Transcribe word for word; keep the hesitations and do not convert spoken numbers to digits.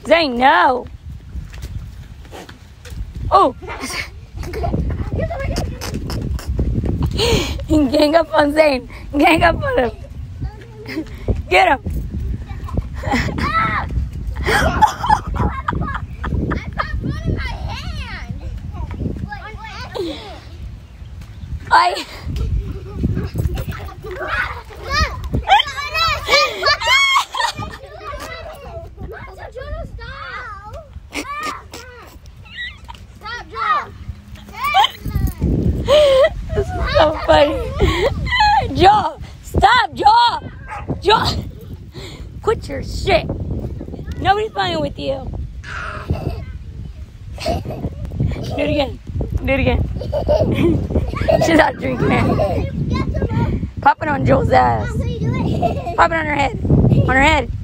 Zane, no. Oh. Gang up on Zane. Gang up on him. Get him. I. This is so funny. Joe, stop, Joe. Joe, quit your shit. Nobody's playing with you. Do it again. Do it again. She's not drinking it. Pop it on Joel's ass. Pop it on her head. On her head.